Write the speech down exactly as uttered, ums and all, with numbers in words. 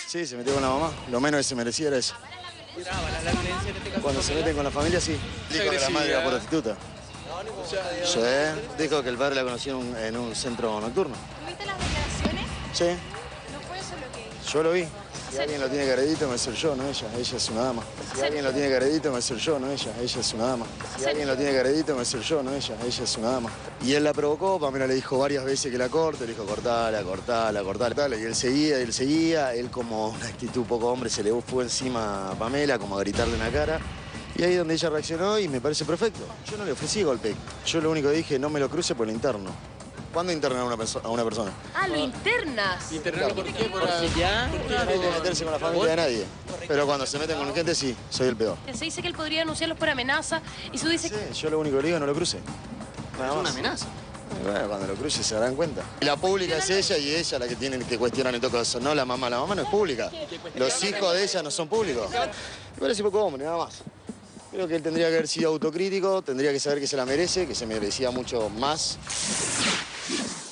Sí, se metió con la mamá. Lo menos que se merecía era eso. Brava la, la violencia en este caso. Cuando se meten con la familia, sí. Dijo que la madre era prostituta. Sí, dijo que el padre la conoció en un, en un centro nocturno. ¿Tuviste las declaraciones? Sí, No fue eso lo que dijo. yo lo vi. Si alguien lo tiene que acredito, me ser yo, no ella. Ella es una dama. Si alguien lo tiene que acredito, me ser yo, no ella. Ella es una dama. Si alguien lo tiene que acredito, me ser yo, no ella. Ella es una dama. Y él la provocó, Pamela le dijo varias veces que la corte, le dijo cortala, cortala, cortala. Y él seguía, y él seguía. Él, como una actitud poco hombre, se le fue encima a Pamela, como a gritarle en la cara. Y ahí es donde ella reaccionó y me parece perfecto. Yo no le ofrecí golpe. Yo lo único que dije, no me lo cruce por el interno. ¿Cuándo internan a una, perso a una persona? Ah, lo internas. ¿Internarlo por qué? ¿Por ya? No hay que meterse con la familia de nadie. Pero cuando se meten con gente, sí, soy el peor. Se dice que él podría denunciarlos por amenaza y su dice... Sí, yo lo único que le digo, no lo cruce. Nada Es más. una amenaza. Y bueno, cuando lo cruce se darán cuenta. La pública es ella y ella la que tiene que cuestionar en todo caso, no la mamá. La mamá no es pública. Los hijos de ella no son públicos. Me parece poco hombre, nada más. Creo que él tendría que haber sido autocrítico, tendría que saber que se la merece, que se merecía mucho más.